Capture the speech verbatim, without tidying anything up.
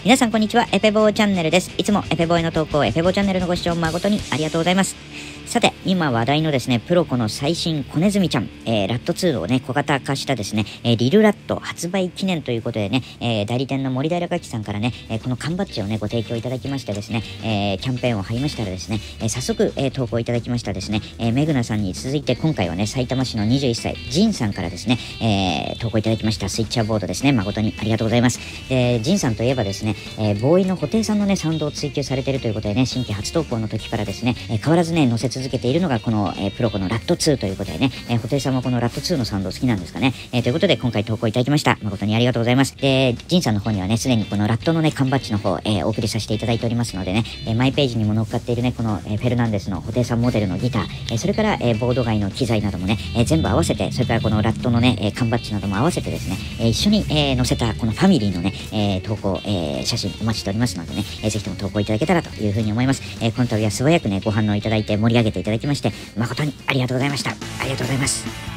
皆さんこんにちは、エペボーチャンネルです。いつもエペボーへの投稿、エペボーチャンネルのご視聴誠にありがとうございます。さて、今話題のですね、プロコの最新コネズミちゃん、えー、ラットツーをね、小型化したですね、えー、リルラット発売記念ということでね、えー、代理店の森平楽器さんからね、えー、この缶バッジをね、ご提供いただきましてですね、えー、キャンペーンを貼りましたらですね、えー、早速、えー、投稿いただきましたですね、えー、メグナさんに続いて今回はね、埼玉市のにじゅういっさい、ジンさんからですね、えー、投稿いただきましたスイッチャーボードですね、誠にありがとうございます。で、ジンさんといえばですね、えー、ボーイの布袋さんのね、サウンドを追求されているということでね、新規初投稿の時からですね、えー、変わらずね、載せ続けているのがこの、えー、プロコのラットツーということでね、えー、布袋さんもこのラットツーのサウンド好きなんですかね、えー、ということで今回投稿いただきました。誠にありがとうございます。で、ジンさんの方にはね、すでにこのラットのね、缶バッジの方、えー、お送りさせていただいておりますのでね、えー、マイページにも乗っかっているね、この、えー、フェルナンデスの布袋さんモデルのギター、えー、それから、えー、ボード外の機材などもね、えー、全部合わせて、それからこのラットのね、えー、缶バッジなども合わせてですね、えー、一緒に、えー、載せたこのファミリーのね、えー、投稿、えー、写真お待ちしておりますのでね、えー、ぜひとも投稿いただけたらというふうに思います。えー、この度は素早くね、ご反応いただいて盛り上げていただきまして、誠にありがとうございました。ありがとうございます。